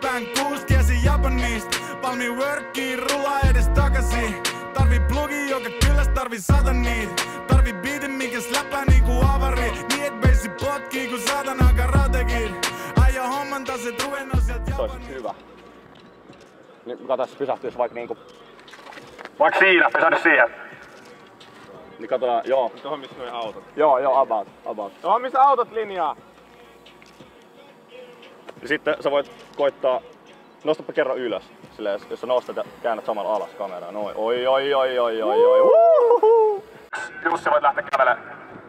kämpään kuuskiesi Japanista. Palmi workiin, rullaa edes takaisin. Tarvii plugi, joka kylläs tarvii sataniit. Tarvii beatin, mikä släppää niinku avari. Niin et beissi potkii ku satana karatekid. Äijä homman taas et ruvennut sielt Japanista. Se hyvä. Niin katsotaan, pysähtyis vaikka niinku... Vaikka siinä, pysähdy siihen. Niin katsotaan, joo. Tuohon missä noi autot. Joo, about. Tuohon missä autot linjaa. Ja sitten sä voit koittaa, nostapa kerran ylös. Silleen, jos sä nostat ja käännät samalla alas kameraa. Noin, oi. Jussi, voit lähteä kävelemään.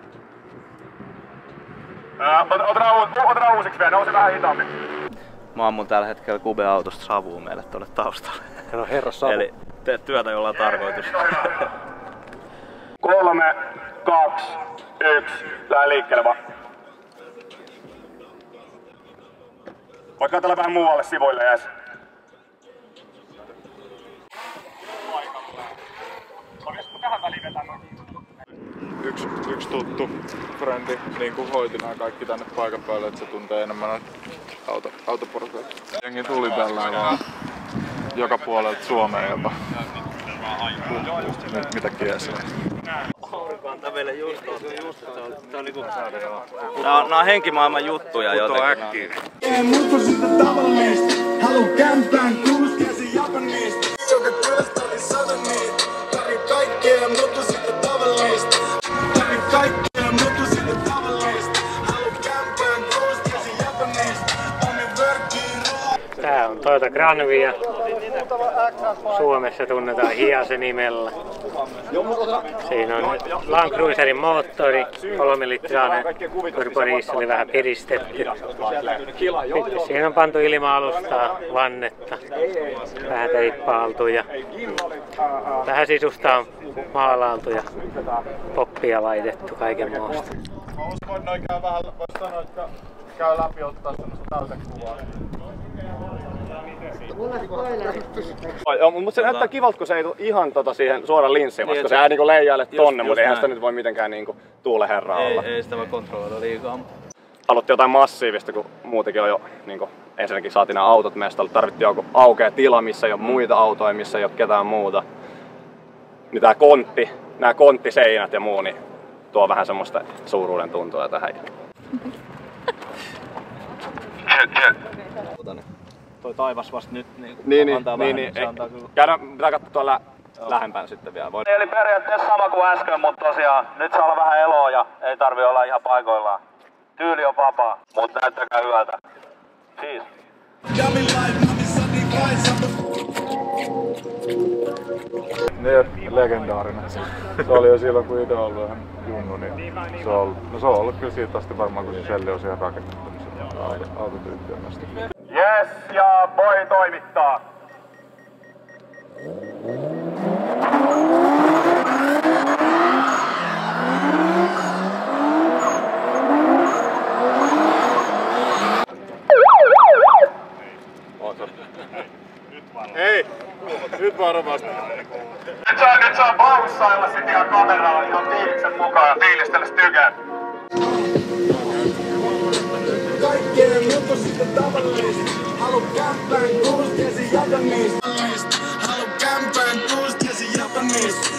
Otetaan uusiksi vielä, nousi vähän hitaammin. Mä ammun tällä hetkellä Kube-autosta savua meille tuonne taustalle. No herra savu. Eli teet työtä, jolla on tarkoitus. 3, 2, 1, lähde liikkeelle vaan. Voit katsella vähän muualle sivuille, jäs. Yksi tuttu frendi niin hoiti nää kaikki tänne paikan päälle, että se tuntee enemmän näitä autoporukoita. Jengi tuli tällä vaan joka puolelta Suomeen jopa. Mitä kiesiä? Nää on henkimaailman juttuja jotenkin. Mut on sitten tavallista. Halu kämpään kuuskiesi Japanista. Joka kylläs tarvii sataniit. Tarvii kaikkea, mut on sitten tavallista. Tarvii kaikkea, mut on sitten tavallista. Halu kämpään kuuskiesi Japanista. Omi workiin ruoan. Tää on Toyota Granvia. Suomessa tunnetaan Hiase nimellä. Siinä on Land Cruiserin moottori, 3 litrainen turbodiesel vähän piristetty. Siinä on pantu ilma-alustaa, vannetta, vähän teippailtu ja vähän sisusta on maalailtu ja poppia laitettu kaiken muusta. Mä uskon, että noin käy vähän, vois sanoa, että käy läpi ottaa semmoista täytekuvaa. Mutta se näyttää kivalta, kun se ei tule ihan siihen suoraan linssiin, koska se niinku leijailee tonne, mutta eihän sitä nyt voi mitenkään niinku tuuleherraa olla. Ei sitä voi kontrolloida liikaa. Haluttiin jotain massiivista, kun muutenkin on jo niinku, ensinnäkin saatiin nämä autot mestalle. Tarvittiin joku aukea tila, missä ei ole muita autoja, missä ei ole ketään muuta. Niin tää kontti, nämä konttiseinät ja muu, niin tuo vähän semmoista suuruuden tuntua tähän. Toi taivas vasta nyt antaa vähän, se antaa kyllä. Pitää katsoa tuolla lähempään sitten vielä. Eli periaatteessa sama kuin äsken, mutta tosiaan nyt saa olla vähän eloa ja ei tarvi olla ihan paikoillaan. Tyyli on vapaa, mutta näyttäkää hyvältä. Siis. Legendaarinen. Se oli jo silloin kun itse ollut ihan junnu, niin se on ollut kyllä siitä asti varmaan kun se Shelly on siihen rakennettu, niin se autotyyppi on näistä. Yes, ja voi toimittaa. Ei! Nyt varmasti. Nyt saa paussailla sit ihan kameralla ihan fiiliksen mukaan ja fiilistellä tykää. Kaikkea mut on sitten tavallista. Halu kämpään kuuskiesi Japanista. Halu kämpään kuuskiesi Japanista.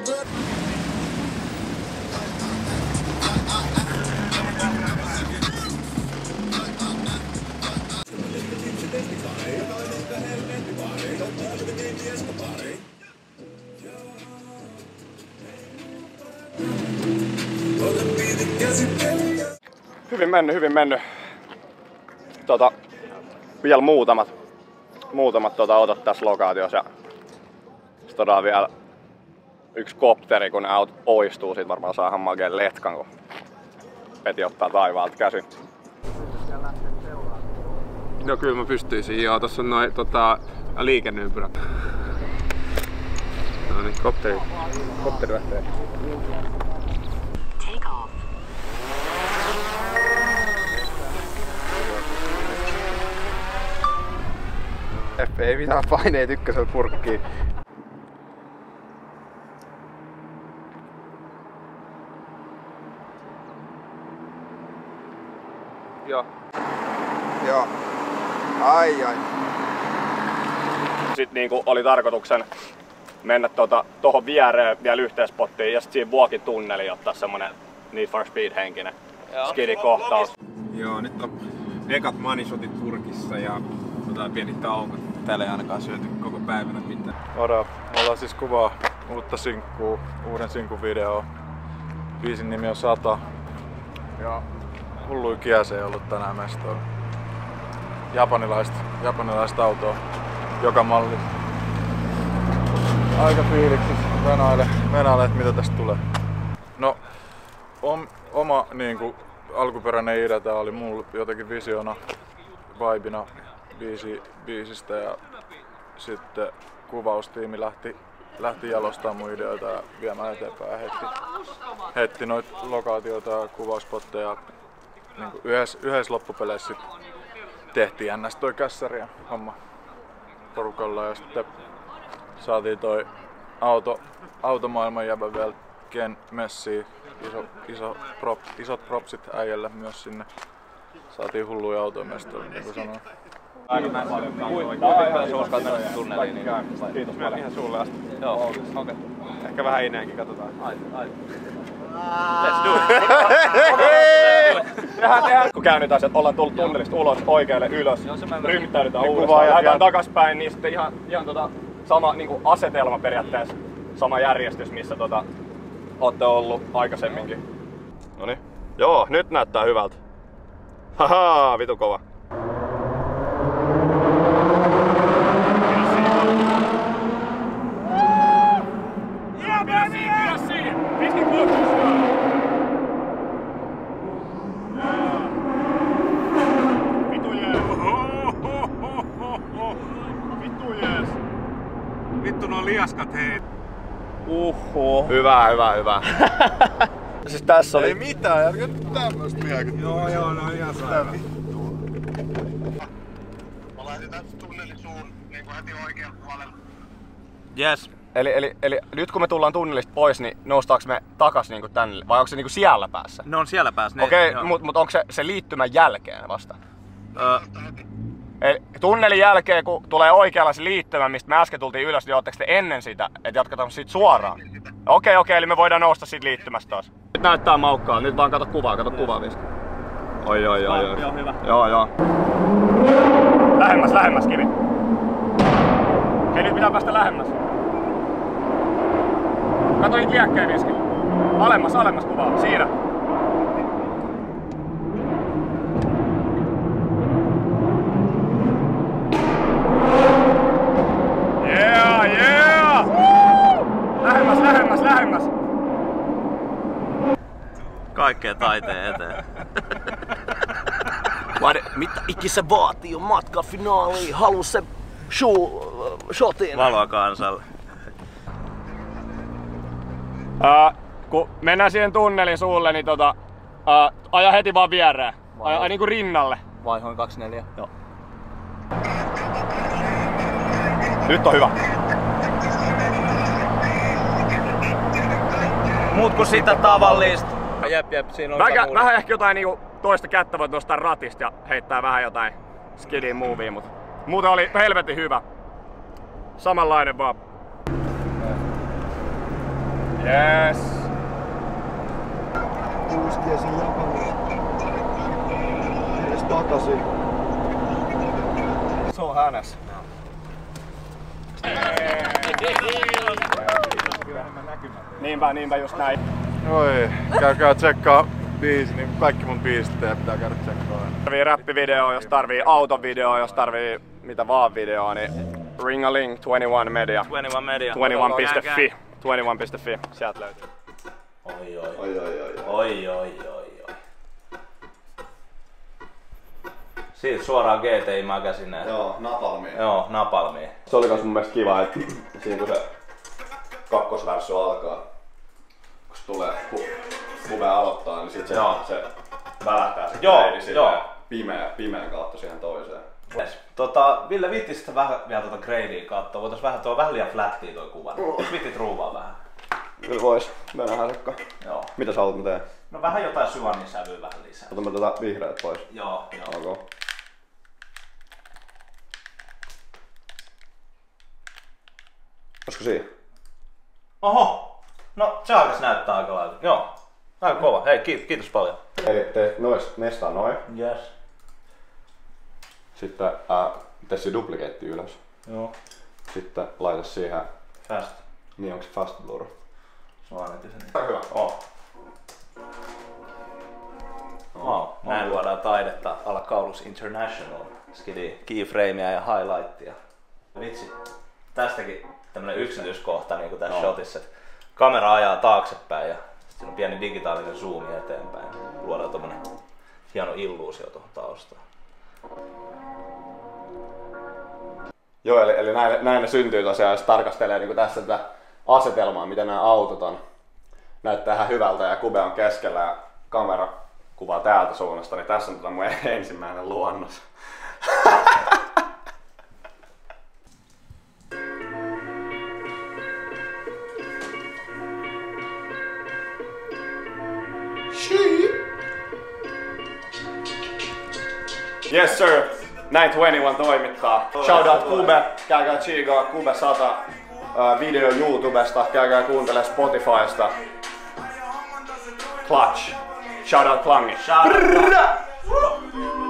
Hyvin mennyt. Vielä muutamat otot tässä lokaatiossa. Sitten otetaan vielä yksi kopteri, kun ne autot poistuu. Siitä varmaan saadaan makeen letkan, kun Peti ottaa taivaalta käsin. No kyllä mä pystyisin, joo. Tossa on noin liikenneympyrät. No niin, kopteri lähtee. Ei mitään paineet ykkösellä purkkiin. Joo. Ai. Sitten niinku oli tarkoituksen mennä tohon viereen vielä yhteispottiin ja sit siinä Vuokitunneliin ottaa semmonen Need for Speed -henkinen skidikohtaus. Joo, nyt on ekat manishotit purkissa ja otetaan pieni tauko. Täällä ei ainakaan syöty koko päivänä mitään. Moro, me ollaan siis kuvaa uutta sinkkuu, uuden sinkun video. Biisin nimi on 100. Ja hullui kiäse ei ollut tänään mestoilla. Japanilaista autoa, joka malli. Aika fiiliksissä venailee, että mitä tästä tulee. No, oma niinku alkuperäinen idea tää oli mulla jotenkin visiona, vibina biisistä ja sitten kuvaustiimi lähti jalostamaan mun ideoita ja viemään eteenpäin ja heitti noita lokaatioita ja kuvauspotteja. Niinku yhdessä loppupeleissä sit tehtiin ns toi kässäri ja homma porukalla ja sitten saatiin toi automaailman jäbä vielä Ken messiin. Isot propsit äijälle myös sinne. Saatiin hulluja autoja mestoille, niin kuin sanoin. Aika paljon. Kuinka se uskallat mennä tunneliin? Niin kiitos paljon. Ihan sulle asti. Joo, okei. Ehkä vähän ineenkin, katsotaan. Let's do it! Tehdään. Kun käännytään, että ollaan tullut tunnelista ulos, oikealle ylös, ryhmittäydytään uudestaan, lähdetään takaspäin, niin sitten ihan sama niinku asetelma periaatteessa, sama järjestys, missä ootte ollut aikaisemminkin. Noniin. Joo, nyt näyttää hyvältä. Haha, vitu kova. Vittu nuo liaskat hei. Hyvä. Siis tässä oli... Ei mitään, älkää nyt tämmöstä miehäkin. Joo, no ihan selvä. Mä laitetaan tunnelin suun niinku heti oikealla puolella. Yes. Eli nyt kun me tullaan tunnelista pois, niin noustaanko me takas niinku tänne? Vai onko se niinku siellä päässä? Ne on siellä päässä. Okei, mut onko se liittymän jälkeen vasta? Eli tunnelin jälkeen, kun tulee oikealla se liittymä, mistä me äsken tultiin ylös, niin ootteko te ennen sitä, että jatketaan siitä suoraan? Okei, eli me voidaan nousta siitä liittymästä taas. Nyt näyttää maukkaa, nyt vaan kato kuvaa viski. Oi. Joo, hyvä. Joo. Lähemmäs kivi. Hei, nyt pitää päästä lähemmäs. Kato niitä liekkejä viski. Alemmas kuvaa, siinä. Yeah! Lähemmäs! Kaikkea taiteen eteen. Mitä ikinä vaatii on matka finaaliin, haluu se shotin. Valoa kansalle. Kun mennään siihen tunnelin suulle, niin aja heti vaan viereen. Aja niinku rinnalle. Vaihoin 24. Joo. Nyt on hyvä. Muut kuin sitä tavallista. Jep, siinä on Vähän ehkä jotain niinku toista kättä voit nostaa ratista ja heittää vähän jotain skidin movie, mutta muuten oli helvetin hyvä. Samanlainen vaan. Yes. Kuuskiesin Japaniin. Edes takaisin. Se on hänes. Niinpä just näin. Oi, käykää tsekkaa biisi, niin kaikki mun biisit pitää käydä tsekkaa. Tarvii räppivideo, jos tarvii autovideo, jos tarvii mitä vaan videoa, niin Ringaling 21 Media. 21.fi. 21.fi. Sieltä löytyy. Oi. Siitä suoraan GTI-magasineen. Joo, napalmiin. Se oli kans mun mielestä kiva, että siinä kun se kakkosvärsy alkaa, kun se tulee kuve aloittaa, niin sit se välähtää se kreidi silleen pimeän kautta siihen toiseen. Ville viittisit vähän vielä gradea katsoa. Voitais vähän liian flattia toi kuva. Jos viittit ruuvaa vähän. Kyllä vois. Mennään Sekka. Joo. Mitä sä haluat mä teen? No vähän jotain syvännin sävyä vähän lisää. Otamme vihreät pois. Joo. Okay. Olisiko siinä? Oho! No se alkas näyttää aika lailla. Joo. Aika kova. Hei, kiitos paljon. Eli teet mestaa noin. Yes. Sitten tee se duplikeetti ylös. Joo. Sitten laita siihen. Fast. Niin onko se fast blur? Se on ainakin se niin. Hyvä. Wow. Näin luodaan taidetta alla Kaulus International. Skidi keyframea ja highlightia. Vitsi. Tästäkin tämmönen yksityiskohta niinku tässä shotissa. Kamera ajaa taaksepäin ja sitten on pieni digitaalinen zoomi eteenpäin. Luodaan tommonen hieno illuusio tuohon taustaan. Joo, eli näin ne syntyy tosiaan, jos tarkastelee niin tässä tätä asetelmaa, miten nämä autot on. Näyttää ihan hyvältä ja Kube on keskellä ja kamera kuvaa täältä suunnasta, niin tässä on mun ensimmäinen luonnos. Yes sir, 921 toimittaa. Shoutout Kube, käykää chiigaa Kube 100 video YouTubesta, käykää kuuntele Spotifysta. Clutch. Shoutout Klangi. Shout out.